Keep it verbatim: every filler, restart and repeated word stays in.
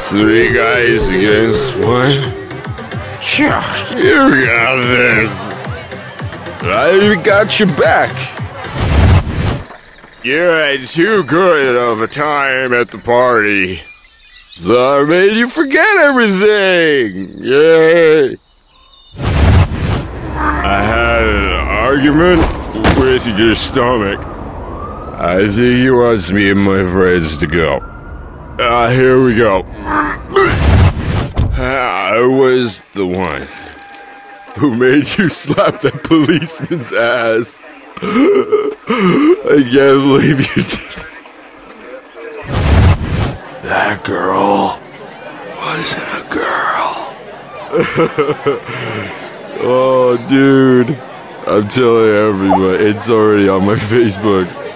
Three guys against one. You got this. I got your back. You had too good of a time at the party, so I made you forget everything. Yay! I had an argument with your stomach. I think he wants me and my friends to go. Ah, uh, here we go. I was the one who made you slap that policeman's ass. I can't believe you did that. That girl wasn't a girl. Oh, dude. I'm telling everybody. It's already on my Facebook.